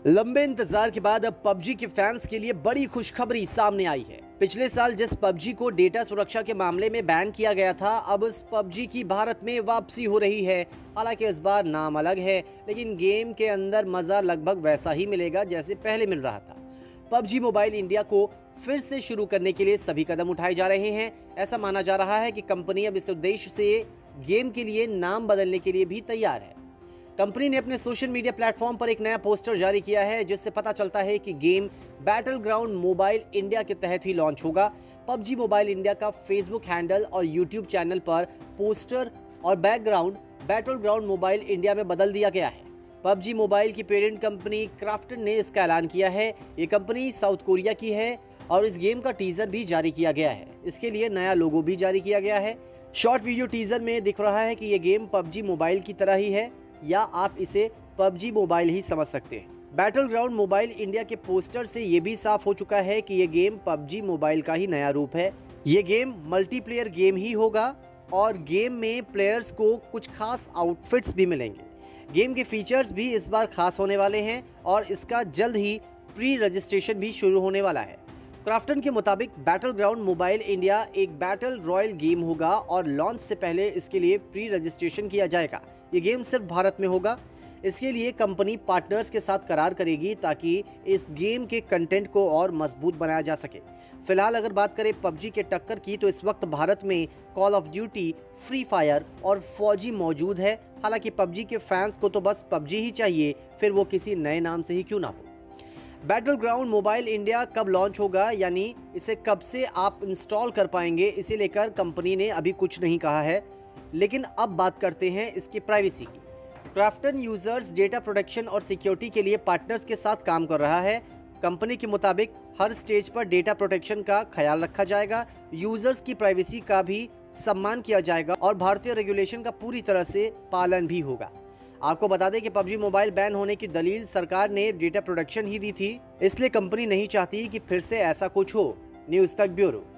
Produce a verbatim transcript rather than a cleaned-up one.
लंबे इंतजार के बाद अब पबजी के फैंस के लिए बड़ी खुशखबरी सामने आई है। पिछले साल जिस पबजी को डेटा सुरक्षा के मामले में बैन किया गया था, अब इस पबजी की भारत में वापसी हो रही है। हालांकि इस बार नाम अलग है, लेकिन गेम के अंदर मजा लगभग वैसा ही मिलेगा जैसे पहले मिल रहा था। पबजी मोबाइल इंडिया को फिर से शुरू करने के लिए सभी कदम उठाए जा रहे हैं। ऐसा माना जा रहा है कि कंपनी अब इस उद्देश्य से गेम के लिए नाम बदलने के लिए भी तैयार है। कंपनी ने अपने सोशल मीडिया प्लेटफॉर्म पर एक नया पोस्टर जारी किया है, जिससे पता चलता है कि game battle ground mobile India के तहत ही लॉन्च होगा। पबजी मोबाइल इंडिया का फेसबुक हैंडल और यूट्यूब चैनल पर पोस्टर और background battle ground mobile India में बदल दिया गया है। पबजी मोबाइल की पेरेंट कंपनी क्राफ्टन ने इसका ऐलान किया है। ये कंपनी साउथ कोरिया की है और इस गेम का टीजर भी जारी किया गया है। इसके लिए नया लोगो भी जारी किया गया है। शॉर्ट वीडियो टीजर में दिख रहा है कि ये गेम पबजी मोबाइल की तरह ही है, या आप इसे पबजी मोबाइल ही समझ सकते हैं। बैटल ग्राउंड मोबाइल इंडिया के पोस्टर से ये भी साफ हो चुका है कि ये गेम पबजी मोबाइल का ही नया रूप है। ये गेम मल्टीप्लेयर गेम ही होगा और गेम में प्लेयर्स को कुछ खास आउटफिट्स भी मिलेंगे। गेम के फीचर्स भी इस बार खास होने वाले हैं और इसका जल्द ही प्री रजिस्ट्रेशन भी शुरू होने वाला है। क्राफ्टन के मुताबिक बैटल ग्राउंड मोबाइल इंडिया एक बैटल रॉयल गेम होगा और लॉन्च से पहले इसके लिए प्री रजिस्ट्रेशन किया जाएगा। ये गेम सिर्फ भारत में होगा। इसके लिए कंपनी पार्टनर्स के साथ करार करेगी ताकि इस गेम के कंटेंट को और मजबूत बनाया जा सके। फिलहाल अगर बात करें पबजी के टक्कर की, तो इस वक्त भारत में call of duty, free fire और फौजी मौजूद है। हालांकि पबजी के फैंस को तो बस पबजी ही चाहिए, फिर वो किसी नए नाम से ही क्यों ना हो। बैटल ग्राउंड मोबाइल इंडिया कब लॉन्च होगा, यानी इसे कब से आप इंस्टॉल कर पाएंगे, इसे लेकर कंपनी ने अभी कुछ नहीं कहा है। लेकिन अब बात करते हैं इसकी प्राइवेसी की। क्राफ्टन यूजर्स डेटा प्रोटेक्शन और सिक्योरिटी के लिए पार्टनर्स के साथ काम कर रहा है। कंपनी के मुताबिक हर स्टेज पर डेटा प्रोटेक्शन का ख्याल रखा जाएगा, यूजर्स की प्राइवेसी का भी सम्मान किया जाएगा और भारतीय रेगुलेशन का पूरी तरह से पालन भी होगा। आपको बता दें कि पबजी मोबाइल बैन होने की दलील सरकार ने डेटा प्रोटेक्शन ही दी थी, इसलिए कंपनी नहीं चाहती कि फिर से ऐसा कुछ हो। न्यूज़ तक ब्यूरो।